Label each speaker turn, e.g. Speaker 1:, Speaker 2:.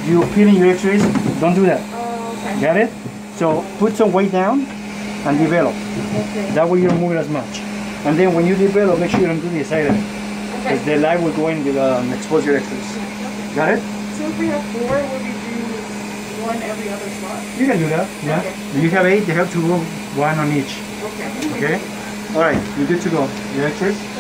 Speaker 1: you feeling your x-rays, don't do that.
Speaker 2: Okay.
Speaker 1: Got it? So put some weight down and develop.
Speaker 2: Okay.
Speaker 1: That way you don't move it as much. And then when you develop, make sure you don't do the side of it. Because the light will go in with exposure x-rays. Got it?
Speaker 2: So if we have 4, would we do 1 every other slot?
Speaker 1: You can do that, yeah.
Speaker 2: Okay.
Speaker 1: If you have 8, you have to go 1 on each.
Speaker 2: Okay.
Speaker 1: Okay? Alright, you're good to go. Your x-rays?